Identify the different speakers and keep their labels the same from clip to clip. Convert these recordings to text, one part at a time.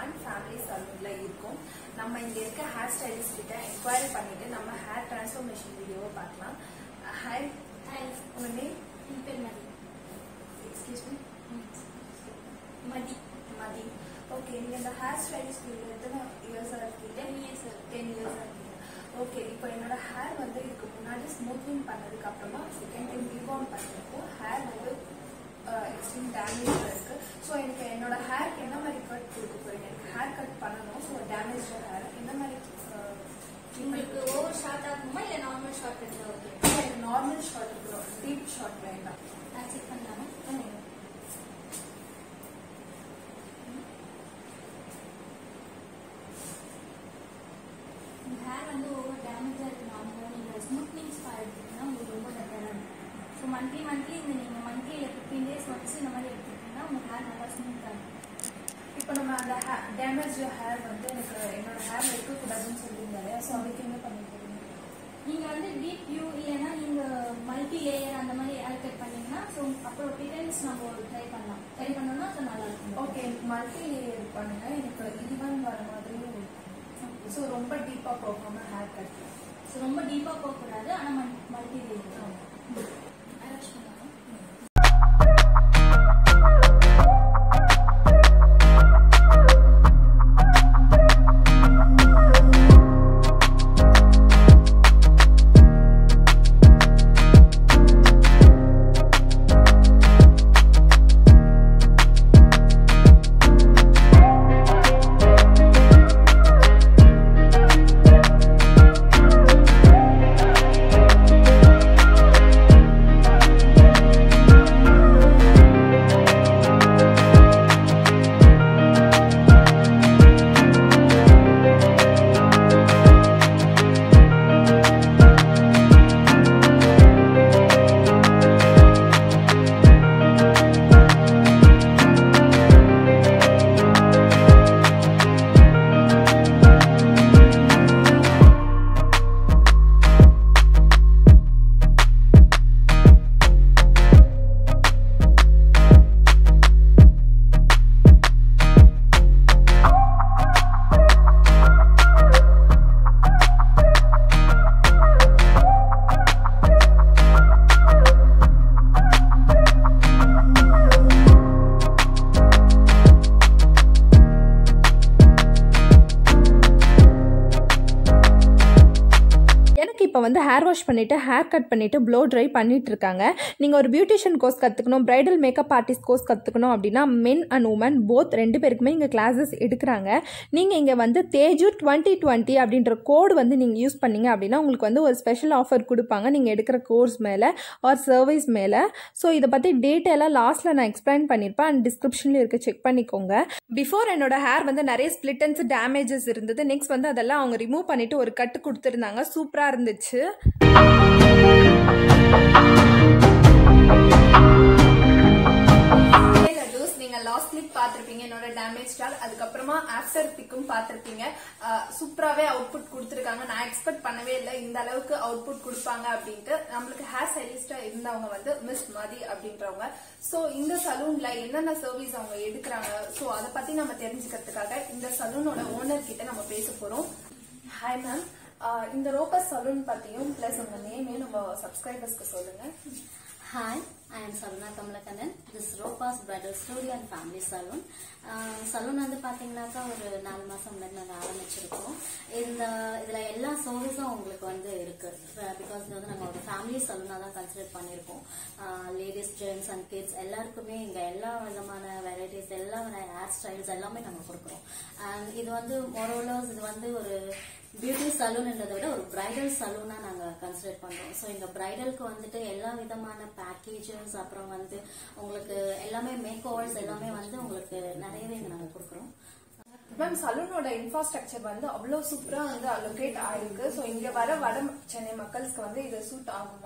Speaker 1: everyone, family salonல இருக்கோம். நம்ம இங்க இருக்க ஹேர் ஸ்டைலிஸ்ட் கிட்ட என்கொயரி பண்ணிட்டு நம்ம ஹேர் டிரான்ஸ்ஃபர்மேஷன் வீடியோவை பார்க்கலாம். ஹாய் உங்க நேம்?
Speaker 2: என் பேர் Mathi.
Speaker 1: Excuse me?
Speaker 2: Mathi.
Speaker 1: Mathi. Okay, நீங்க இந்த ஹேர் ஸ்டைலிஸ்ட் ஃபீல்ட்ல எத்தனை இயர்ஸா இருக்கீங்க? 10 இயர்ஸா இருக்கீங்க. ஓகே, இப்போ என்னோட ஹேர் வந்து இதுக்கு முன்னாடி ஸ்மூத்திங் பண்ணதுக்கு அப்புறமா செகண்ட் டைம் ரீபார்ன் பண்ணப்போ ஹேர் வந்து எக்ஸ்ட்ரீம் டேமேஜ் இருக்கு. ஸோ எனக்கு என்னோட ஹேருக்கு என்ன மாதிரி கட் கொடுக்க போறீங்க? எனக்கு ஹேர் கட் பண்ணணும். ஸோ டேமேஜ் ஹேர் என்ன மாதிரி
Speaker 2: உங்களுக்கு ஓவர் ஷார்ட் ஆகுமா இல்ல நார்மல் ஷார்ட் இருந்தா ஓகே?
Speaker 1: எனக்கு நார்மல் ஷார்ட் இருக்கணும், டீப் ஷார்ட் வேண்டாம்.
Speaker 2: நான் செக் பண்ணலாமா? உங்க ஹேர் வந்து ஓவர் டேமேஜா இருக்குன்னா நீங்க ஸ்மூத்னிங் ஸ்பா எடுத்தீங்கன்னா உங்களுக்கு ரொம்ப பெட்டரா இருக்கும். ஸோ மந்த்லி இந்த நீங்க மந்த்லி 15 days ஒன்ஸ் இந்த மாதிரி எடுத்துக்கிட்டீங்கன்னா உங்க ஹேர் நல்லா ஸ்மூத்தா இருக்கும்.
Speaker 1: இப்போ நம்ம அந்த டேமேஜ் ஹேர் வந்து எனக்கு என்னோட ஹேர் இருக்கக்கூடாதுன்னு சொல்றீங்க இல்லையா? ஸோ அதுக்கு என்ன பண்ணி போறீங்க?
Speaker 2: நீங்க வந்து டீப் வியூ இல்லைன்னா நீங்க மல்டி லேயர் அந்த மாதிரி ஹேர் கட் பண்ணீங்கன்னா ஸோ அப்புறம் டிசைன்ஸ் நம்ம ட்ரை பண்ணோம்னா அது நல்லா இருக்கும்.
Speaker 1: ஓகே, எனக்கு மல்டி லேயர் பண்ணுங்க. எனக்கு ஈவன் வர மாதிரி. ஸோ ரொம்ப டீப்பா போகாம ஹேர் கட்.
Speaker 2: ஸோ ரொம்ப டீப்பா போகக்கூடாது, ஆனா மல்டி லேயர் அரேஞ்ச் பண்ணலாம்.
Speaker 3: இப்போ வந்து ஹேர் வாஷ் பண்ணிவிட்டு ஹேர் கட் பண்ணிவிட்டு ப்ளோ ட்ரை பண்ணிட்டு இருக்காங்க. நீங்கள் ஒரு பியூட்டிஷியன் கோர்ஸ் கற்றுக்கணும், பிரைடல் மேக்கப் ஆர்டிஸ்ட் கோர்ஸ் கற்றுக்கணும் அப்படின்னா மென் அண்ட் உமன் போத் 2 பேருக்குமே இங்கே கிளாஸஸ் எடுக்கிறாங்க. நீங்கள் இங்கே வந்து தேஜு 2020 அப்படின்ற கோடு வந்து நீங்கள் யூஸ் பண்ணீங்க அப்படின்னா உங்களுக்கு வந்து ஒரு ஸ்பெஷல் ஆஃபர் கொடுப்பாங்க நீங்கள் எடுக்கிற கோர்ஸ் மேலே ஆர் சர்வீஸ் மேலே. ஸோ இதை பற்றி டீட்டெயிலாக லாஸ்ட்டில் நான் எக்ஸ்பிளைன் பண்ணியிருப்பேன் அண்ட் டிஸ்கிரிப்ஷனில் இருக்க செக் பண்ணிக்கோங்க. பிஃபோர் என்னோட ஹேர் வந்து நிறைய ஸ்பிளிட்டன்ஸ் டேமேஜஸ் இருந்தது. நெக்ஸ்ட் வந்து அதெல்லாம் அவங்க ரிமூவ் பண்ணிவிட்டு ஒரு கட்டு கொடுத்துருந்தாங்க. சூப்பராக இருந்துச்சு.
Speaker 1: நீங்க லாஸ்ட் கிளிப் பாத்திருப்பீங்க என்னோட டேமேஜ் ஸ்டால். அதுக்கப்புறமா ஆஃப்டர் பிக்கும் பாத்திருப்பீங்க. சூப்பராவே அவுட்புட் கொடுத்துருக்காங்க. நான் எக்ஸ்பெக்ட் பண்ணவே இல்லை இந்த அளவுக்கு அவுட்புட் கொடுப்பாங்க அப்படின்ட்டு. நம்மளுக்கு ஹேர் ஸ்டைலிஸ்டா இருந்தவங்க வந்து மிஸ் மதி அப்படின்றவங்க. சோ இந்த சலூன்ல என்னென்ன சர்வீஸ் அவங்க எடுக்கிறாங்க, சோ அதை பத்தி நம்ம தெரிஞ்சுக்கிறதுக்காக இந்த சலூனோட ஓனர் கிட்ட நம்ம பேச போறோம். ஹாய் மேம், இந்த ரோபஸ் சலூன் பத்தியும் பிளஸ் உங்க நேமே நம்ம சப்ஸ்கிரைபர்ஸ்க்கு சொல்லுங்க.
Speaker 4: Hi, I am Saluna Kamalakannan. This is Ropa's Bridal Studio and Family Salon. Salon வந்து பாத்தீங்கன்னாக்கா ஒரு 4 மாசம் முன்னாடி நாங்க ஆரம்பிச்சிருக்கோம். இதுல எல்லா சர்வீஸும் உங்களுக்கு வந்து இருக்கு. பிகாஸ் இது வந்து நம்ம ஒரு ஃபேமிலி சலூனா தான் கன்சிடர் பண்ணிருக்கோம். லேடிஸ், ஜென்ட்ஸ் அண்ட் கிட்ஸ் எல்லாருக்குமே இங்க எல்லா விதமான வெரைட்டிஸ், எல்லா ஹேர் ஸ்டைல்ஸ் எல்லாமே நம்ம கொடுக்குறோம். அண்ட் இது வந்து மோரோலர்ஸ் இது வந்து ஒரு பியூட்டி சலூன்ன்றதை விட ஒரு பிரைடல் சலூனா நாங்க கன்சிடர் பண்றோம். ஸோ இந்த பிரைடலுக்கு வந்துட்டு எல்லா விதமான பேக்கேஜஸ், அப்புறம் வந்து உங்களுக்கு எல்லாமே மேக் ஓவர்ஸ் எல்லாமே வந்து உங்களுக்கு நிறையவே இங்க நாங்க கொடுக்குறோம்.
Speaker 1: மேம், சலூனோட இன்ஃப்ராஸ்ட்ரக்சர் வந்து அவ்வளவு சூப்பரா வந்து அலோகேட் ஆயிருக்கு. சோ இங்க வட சென்னை மக்களுக்கு வந்து இது சூட் ஆகுமா?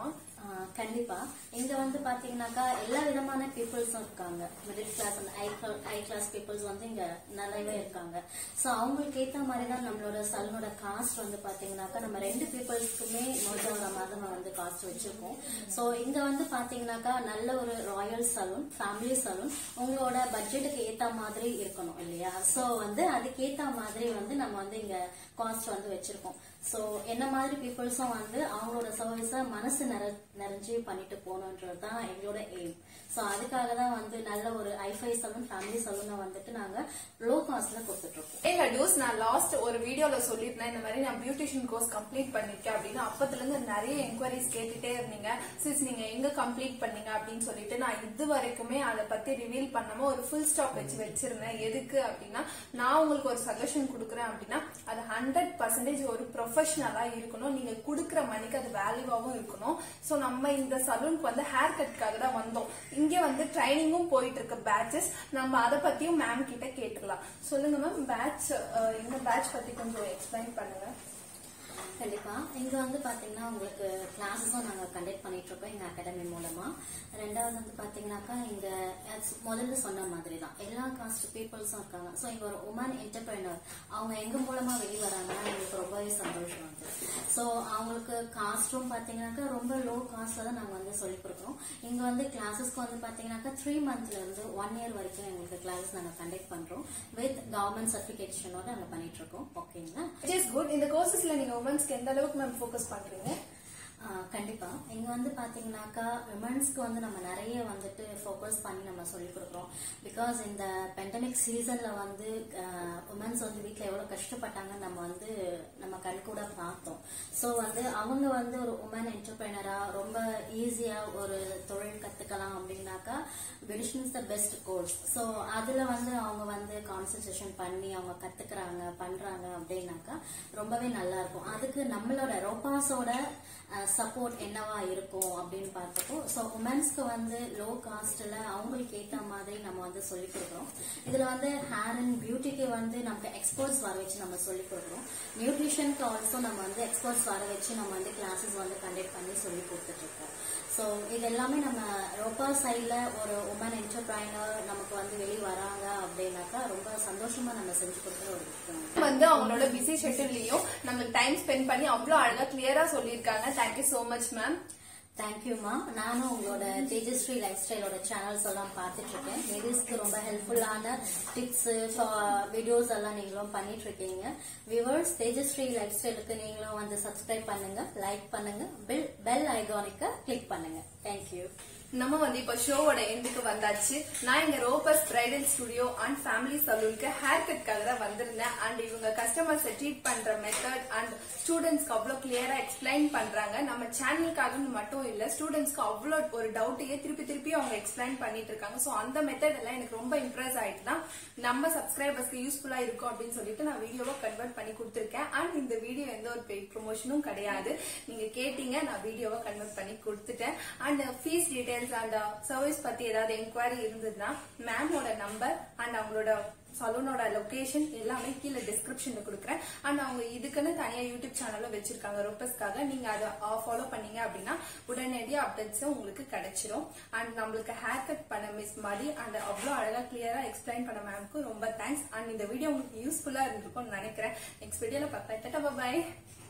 Speaker 4: கண்டிப்பா இங்க வந்து பாத்தீங்கன்னாக்கா எல்லா விதமான பீப்புள்ஸும் இருக்காங்க. Middle class and high class peoples வந்து இங்க நிறையவே இருக்காங்க. சோ அவங்களுக்கு ஏத்த மாதிரி தான் நம்மளோட சலூனோட காஸ்ட் வந்து பாத்தீங்கன்னாக்கா நம்ம 2 பீப்புள்ஸ்க்குமே நோட்டோட மாதிரி நம்ம வந்து காஸ்ட் வச்சிருக்கோம். சோ இங்க வந்து பாத்தீங்கன்னாக்கா நல்ல ஒரு ராயல் சலூன், ஃபேமிலி சலூன், உங்களோட பட்ஜெட்டுக்கு ஏத்த மாதிரி இருக்கணும் இல்லையா? சோ வந்து அதுக்கு ஏத்த மாதிரி வந்து நம்ம வந்து இங்க காஸ்ட் வந்து வச்சிருக்கோம். சோ என்ன மாதிரி பீப்புள்ஸும் வந்து அவங்களோட சர்வீஸ மனசு நிறைஞ்சு பண்ணிட்டு போகணுன்றதுதான் எங்களோட எய்ம். சோ அதுக்காக தான் வந்து நல்ல ஒரு ஐஃபை சலூன், ஃபேமிலி சலூனை வந்துட்டு நாங்க லோ காஸ்ட்ல கொடுத்துட்டு இருக்கோம்.
Speaker 1: ஏங்க டூஸ், நான் லாஸ்ட் ஒரு வீடியோல சொல்லிருந்தேன் இந்த மாதிரி நான் பியூட்டிஷியன் கோர்ஸ் கம்ப்ளீட் பண்ணிருக்கேன் அப்படின்னு. அப்பத்துல இருந்து நிறைய என்கொயரிஸ் கேட்டுட்டே இருந்தீங்க. சிஸ் நீங்க எங்க கம்ப்ளீட் பண்ணீங்க அப்படின்னு சொல்லிட்டு நான் இது வரைக்குமே அதை பத்தி ரிவீல் பண்ணாம ஒரு ஃபுல் ஸ்டாப் வச்சிருந்தேன். எதுக்கு அப்படின்னா, நான் உங்களுக்கு ஒரு சஜஷன் கொடுக்குறேன் அப்படின்னா அது 100% ஒரு ப்ரொஃபஷனலா இருக்கணும். நீங்க கொடுக்குற மணிக்கு அது வேல்யூவாவும் இருக்கணும். சோ நம்ம இந்த சலூனுக்கு வந்து ஹேர் கட்காக தான் வந்தோம். இங்க வந்து ட்ரைனிங்கும் போயிட்டு இருக்க பேட்சஸ், நம்ம அதை பத்தியும் மேம் கிட்ட கேட்டுக்கலாம். சொல்லுங்க மேம், பேட்ச் இந்த பேட்ச் பத்தி கொஞ்சம் எக்ஸ்பிளைன் பண்ணுங்க.
Speaker 4: கண்டிப்பா இங்க வந்து பாத்தீங்கன்னா உங்களுக்கு கிளாஸஸும் நாங்க கண்டக்ட் பண்ணிட்டு இருக்கோம் எங்க அகாடமி மூலமா. ரெண்டாவது வந்து பாத்தீங்கன்னாக்கா இங்க முதல்ல சொன்ன மாதிரி தான் எல்லா காஸ்ட் பீப்புள்ஸும் இருக்காங்க. சோ இங்க ஒரு உமன் என்டர்பிரைனர் அவங்க எங்க மூலமா வெளியே வராங்கன்னா எங்களுக்கு ரொம்பவே சந்தோஷம் வந்து. சோ அவங்களுக்கு காஸ்டும் பாத்தீங்கன்னாக்கா ரொம்ப லோ காஸ்ட்ல தான் நாங்க வந்து சொல்லிக் கொடுக்குறோம். இங்க வந்து கிளாஸஸ்க்கு வந்து பாத்தீங்கன்னாக்கா 3 monthsல இருந்து 1 year வரைக்கும் எங்களுக்கு கிளாஸஸ் நாங்க கண்டக்ட் பண்றோம். வித் கவர்மெண்ட் சர்டிபிகேஷனோட நாங்க பண்ணிட்டு இருக்கோம். ஓகேங்களா?
Speaker 1: It is good. இந்த கோர்சஸ்ல நீங்க உமன்ஸ்க்கு எந்த அளவுக்கு மேம் ஃபோக்கஸ் பண்றீங்க?
Speaker 4: கண்டிப்பா இங்க வந்து பாத்தீங்கன்னாக்கா விமன்ஸ்க்கு வந்து நம்ம நிறைய வந்துட்டு ஃபோக்கஸ் பண்ணி நம்ம சொல்லிக் கொடுக்குறோம். பிகாஸ் இந்த பெண்டமிக் சீசன்ல வந்து உமன்ஸ் வந்து வீட்டுல எவ்வளவு கஷ்டப்பட்டாங்கன்னு நம்ம வந்து நம்ம கண் கூட பார்த்தோம். சோ வந்து அவங்க வந்து ஒரு உமன் என்டர்பிரைனரா ரொம்ப ஈஸியா ஒரு தொழில் கத்துக்கலாம் அப்படின்னாக்கா beautician is the best course. So அதுல வந்து அவங்க வந்து கான்சென்ட்ரேஷன் பண்ணி அவங்க கத்துக்கிறாங்க பண்றாங்க அப்படின்னாக்கா ரொம்பவே நல்லா இருக்கும். அதுக்கு நம்மளோட ரோபாஸோட சப்போர்ட் என்னவா இருக்கும் அப்படின்னு பார்த்தப்போ, ஸோ உமன்ஸ்க்கு வந்து லோ காஸ்ட்ல அவங்களுக்கு ஏற்ற மாதிரி நம்ம வந்து சொல்லிக் கொடுக்குறோம். இதுல வந்து ஹேர் அண்ட் பியூட்டிக்கு வந்து நமக்கு எக்ஸ்பர்ட்ஸ் வர வச்சு நம்ம சொல்லிக் கொடுக்குறோம். நியூட்ரிஷனுக்கு ஆல்சோ நம்ம வந்து எக்ஸ்பர்ட்ஸ் வர வச்சு நம்ம வந்து கிளாஸஸ் வந்து கண்டக்ட் பண்ணி சொல்லி கொடுத்துட்டு இருக்கோம். ஸோ இது எல்லாமே நம்ம ரோபா சைட்ல ஒரு உமன் என்டர்பிரைனர் நமக்கு வந்து வெளியே வராங்க அப்படின்னாக்கா ரொம்ப சந்தோஷமா நம்ம செஞ்சு கொடுக்குற ஒரு விஷயம்
Speaker 1: வந்து அவங்களோட பிஸி ஷெட்யூல்லையும் நம்மளுக்கு டைம் ஸ்பெண்ட் பண்ணி அவ்வளவு அழகா கிளியரா சொல்லியிருக்காங்க. Thank you so much ma'am.
Speaker 4: தேங்க்யூமா. நானும் உங்களோட தேஜஸ்ரீ லைஃப் ஸ்டைலோட சேனல்ஸ் எல்லாம் பார்த்துட்டு இருக்கேன். லேடிஸ்க்கு ரொம்ப ஹெல்ப்ஃபுல்லான டிப்ஸ் வீடியோஸ் எல்லாம் நீங்களும் பண்ணிட்டு இருக்கீங்க. வியூவர்ஸ், தேஜஸ்ரீ லைஃப் ஸ்டைலுக்கு நீங்களும் வந்து சப்ஸ்கிரைப் பண்ணுங்க, லைக் பண்ணுங்க, பெல் ஐகானிக்க கிளிக் பண்ணுங்க. தேங்க்யூ.
Speaker 1: நம்ம வந்து இப்ப ஷோவோட எண்டுக்கு வந்தாச்சு. நான் இங்க ரோபஸ் பிரைடல் ஸ்டுடியோ அண்ட் ஃபேமிலி சலூனுக்கு ஹேர் கட்காக தான் வந்திருந்தேன். அண்ட் இவங்க கஸ்டமர்ஸை ட்ரீட் பண்ற மெத்தட் அண்ட் ஸ்டூடெண்ட்ஸ்க்கு அவ்வளவு கிளியரா எக்ஸ்பிளைன் பண்றாங்க. நம்ம சேனலுக்காக மட்டும் இல்ல, ஸ்டூடெண்ட்ஸ்க்கு அவ்வளவு ஒரு டவுட்டையே திருப்பி அவங்க எக்ஸ்பிளைன் பண்ணிட்டு இருக்காங்க. சோ அந்த மெத்தட் எல்லாம் எனக்கு ரொம்ப இம்ப்ரெஸ் ஆயிட்டு தான் நம்ம சப்ஸ்கிரைபர்ஸ்க்கு யூஸ்ஃபுல்லா இருக்கும் அப்படின்னு சொல்லிட்டு நான் வீடியோவை கன்வெர்ட் பண்ணி கொடுத்திருக்கேன். அண்ட் இந்த வீடியோ எந்த ஒரு பெய்ட் ப்ரொமோஷனும் கிடையாது. நீங்க கேட்டீங்க, நான் வீடியோவை கன்வெர்ட் பண்ணி கொடுத்துட்டேன். And fees details and service பத்தி ஏதாவது என்கொயரி இருந்ததுன்னா மேமோட நம்பர் அண்ட் அவங்களோட சலூனோட லொகேஷன் எல்லாமே கீழே டிஸ்கிரிப்ஷன்ல கொடுக்குறேன். அண்ட் அவங்க இதுக்குன்னு தனியா யூடியூப் சேனலும் வச்சிருக்காங்க ரோபஸ்க்காக. நீங்க அதை ஃபாலோ பண்ணீங்க அப்படின்னா உடனடியா அப்டேட்ஸ் உங்களுக்கு கிடைச்சிரும். அண்ட் நம்மளுக்கு ஹேர் கட் பண்ண மிஸ் மாதிரி அண்ட் அவ்வளவு அழகா கிளியரா எக்ஸ்பிளைன் பண்ண மேம்க்கு ரொம்ப தேங்க்ஸ். அண்ட் இந்த வீடியோ உங்களுக்கு யூஸ்ஃபுல்லா இருந்திருக்கும்னு நினைக்கிறேன். நெக்ஸ்ட் வீடியோல பார்க்கலாம். பாய்.